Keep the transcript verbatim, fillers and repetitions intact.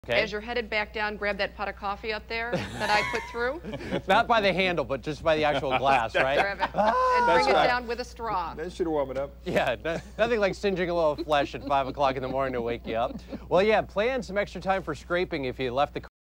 Okay. As you're headed back down, grab that pot of coffee up there that I put through. Not by the handle, but just by the actual glass, right? Grab it and bring it right. down with a straw. That should warm it up. Yeah, no, nothing like singeing a little flesh at five o'clock in the morning to wake you up. Well, yeah, plan some extra time for scraping if you left the